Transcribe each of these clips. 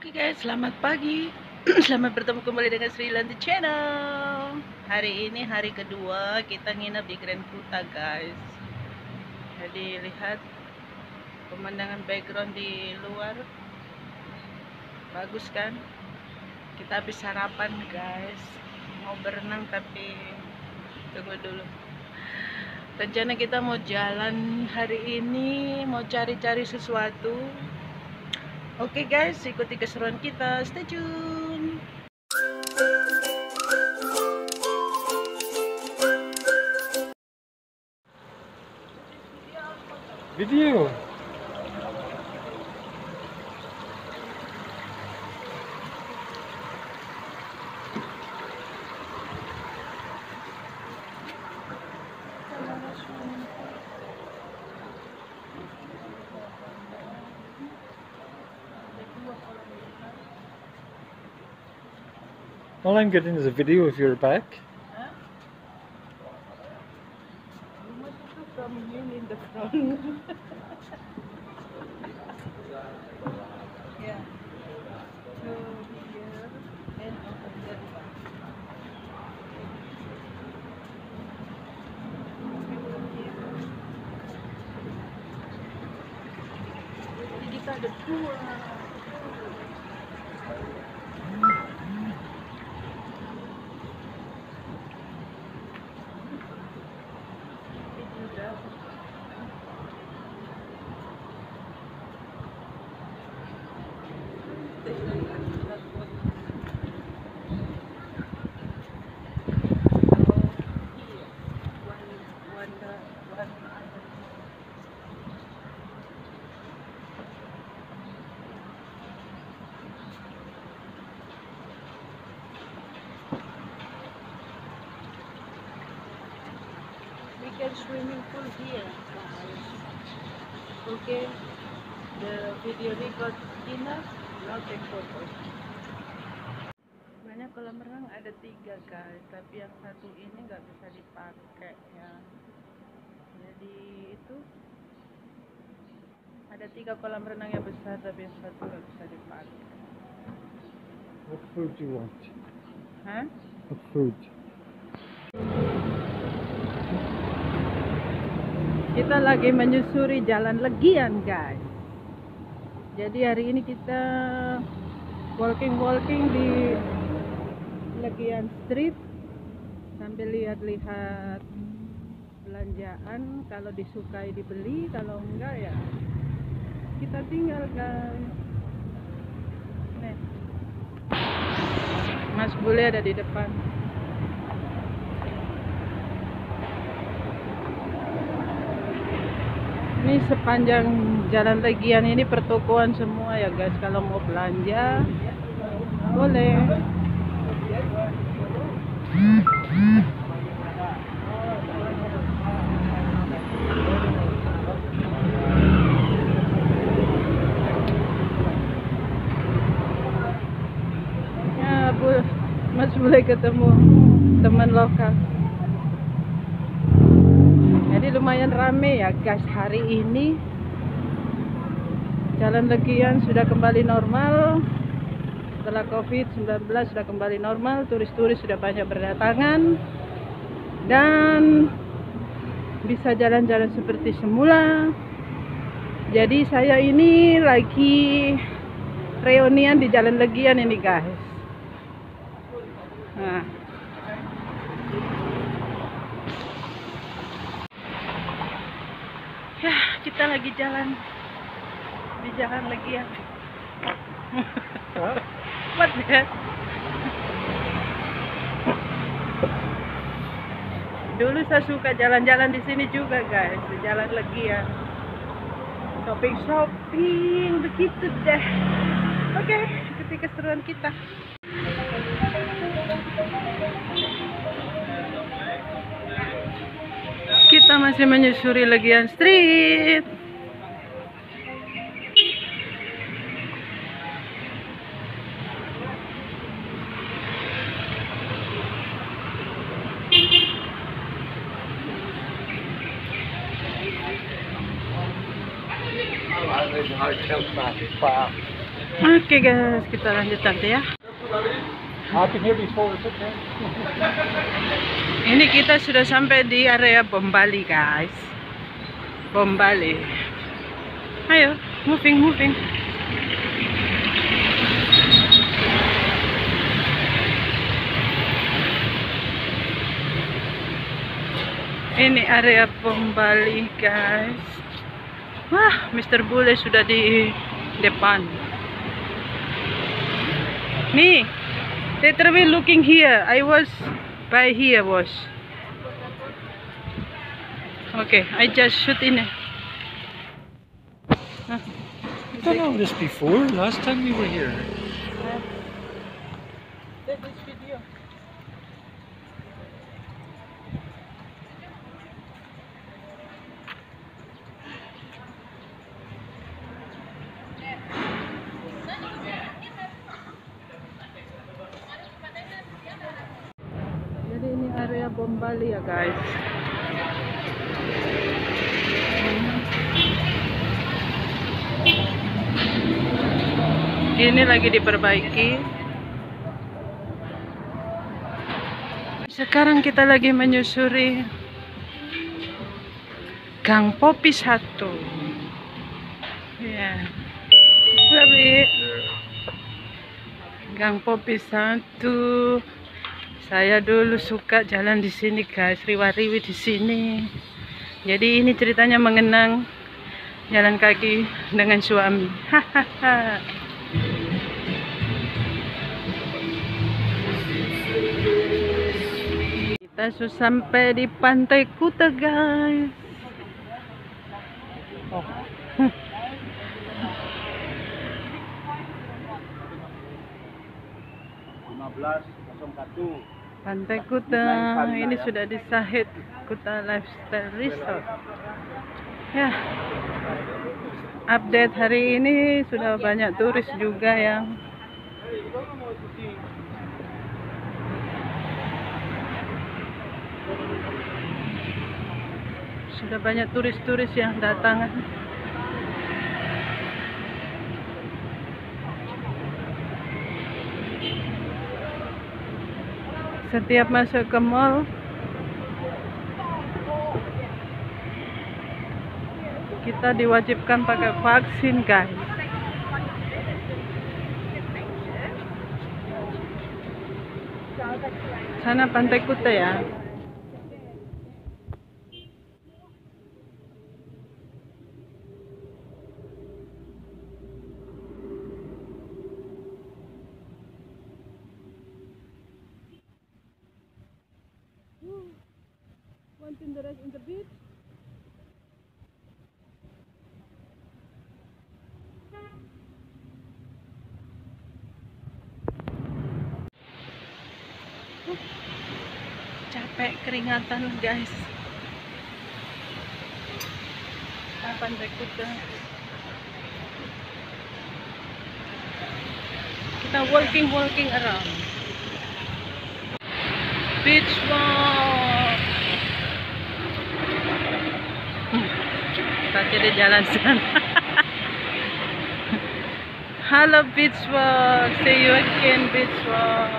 Oke guys, selamat pagi. Selamat bertemu kembali dengan Sri Lanti Channel. Hari ini hari kedua kita nginep di Grand Kuta guys. Jadi lihat pemandangan background di luar, bagus kan? Kita habis sarapan guys. Mau berenang tapi tunggu dulu. Rencana kita mau jalan hari ini, mau cari-cari sesuatu. Oke guys, ikuti keseruan kita, stay tune. Video. All I'm getting is a video of your back. Huh? You must do from him in the front. Yeah. So here and over there. Jadi kita ada dua. We can swimming pool here, guys. Okay, the video record enough, now take photo. Sebenarnya kolam renang ada 3 guys, tapi yang satu ini nggak bisa dipakai ya. Jadi itu ada 3 kolam renang yang besar, tapi yang satu nggak bisa dipakai. What food do you want? Hah? What food? Kita lagi menyusuri Jalan Legian guys. Jadi hari ini kita walking di Legian Street sambil lihat-lihat belanjaan. Kalau disukai dibeli, kalau enggak ya kita tinggal guys. Nih, Mas Bule ada di depan. Ini sepanjang Jalan Legian ini pertokoan semua ya guys. Kalau mau belanja boleh. Ya Mas boleh ketemu teman lokal. Jadi lumayan rame ya guys hari ini. Jalan Legian sudah kembali normal. Setelah COVID-19 sudah kembali normal. Turis-turis sudah banyak berdatangan. Dan bisa jalan-jalan seperti semula. Jadi saya ini lagi reunian di Jalan Legian ini guys. Nah, ya, kita lagi jalan di Jalan Legian. What the heck? Dulu saya suka jalan-jalan di sini juga guys, di Jalan Legian. Shopping begitu deh. Oke, ikuti keseruan kita. Kita masih menyusuri Legian Street. I live in Hardship, Oke guys, kita lanjut nanti ya. I've been here before, it's okay. Ini kita sudah sampai di area Bom Bali guys. Bom Bali. Ayo, moving. Ini area Bom Bali guys. Wah, Mr. Bule sudah di depan. Nih, literally looking here. I was by here, boss. Okay, I just shoot in it. I don't know this before. Last time we were here. Take this video. Jadi ini area Bom Bali ya guys. Ini lagi diperbaiki. Sekarang kita lagi menyusuri Gang Popi 1. Ya. Lebih Gang Popi 1. Saya dulu suka jalan di sini guys, riwa-riwi di sini. Jadi ini ceritanya mengenang jalan kaki dengan suami. Hahaha. Kita sudah sampai di Pantai Kuta guys. Oh. Pantai Kuta ini sudah di Sahid Kuta Lifestyle Resort. Ya, update hari ini sudah banyak turis juga yang turis yang datang. Setiap masuk ke mall kita diwajibkan pakai vaksin guys. Sana Pantai Kuta ya. Wanting the rest in the beach. Capek, keringatan guys. Pantai Kuta. Kita walking around. Beach walk. Kita jadi jalan sana. Halo beach walk. See you again beach walk.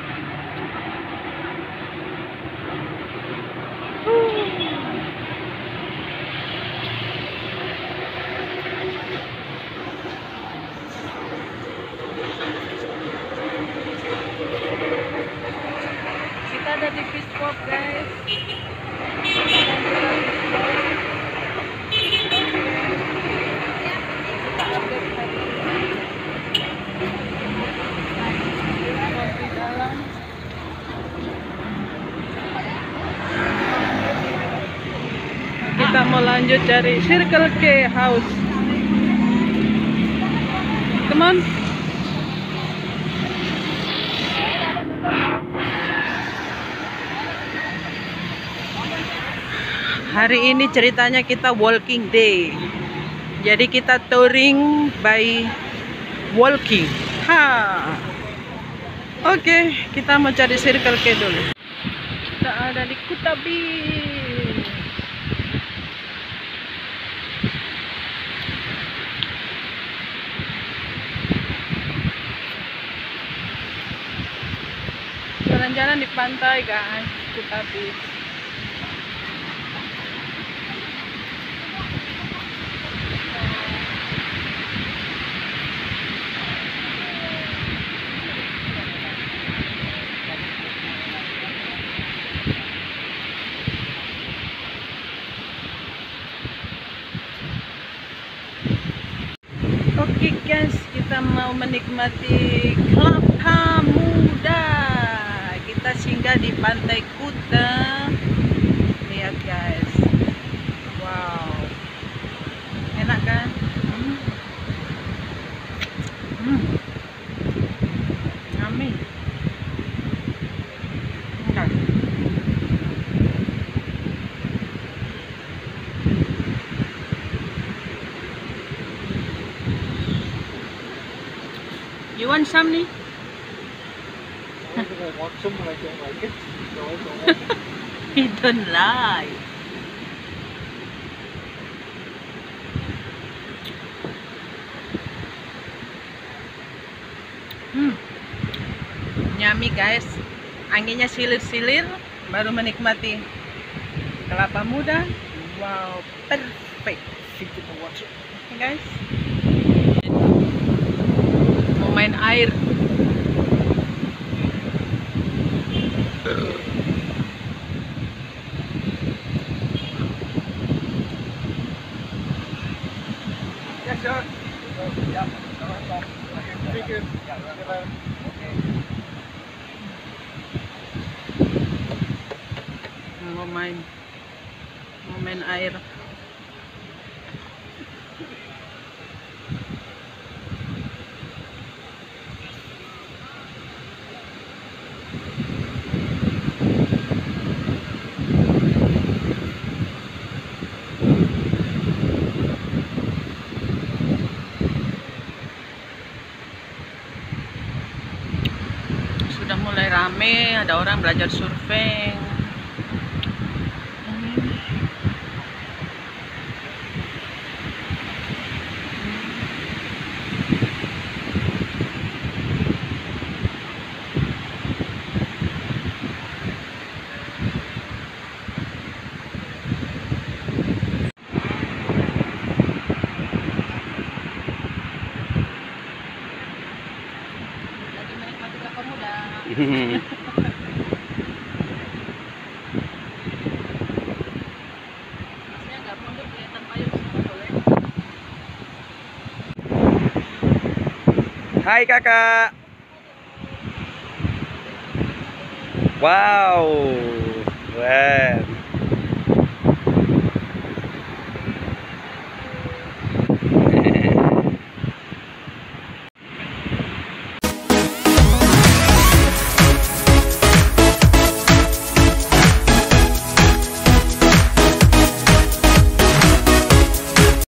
Kita ada di beach walk guys. Kita mau lanjut cari Circle K House. Come on. Hari ini ceritanya kita walking day. Jadi kita touring by walking. Oke, kita mau cari Circle K dulu. Kita ada di Kuta Beach. jalan-jalan di pantai guys, kita habis. Oke guys, kita mau menikmati Kelapa Muda. Kita singgah di Pantai Kuta. Lihat guys. Wow. Enak kan? Yummy. Enggak. You want some nih? I want some and I don't like it. No, I don't like it. He don't like. Yummy guys. Anginnya silir-silir, baru menikmati kelapa muda. Wow, perfect. Feet in the water. Oke guys. Mau main air. Yes, sir. Yeah. Thank you. Mau main air. Sudah mulai rame, ada orang belajar surfing. Lagi menikmati kelapa muda. Masnya nggak mundur, kelihatan payung semua boleh. Hai kakak. Wow, keren.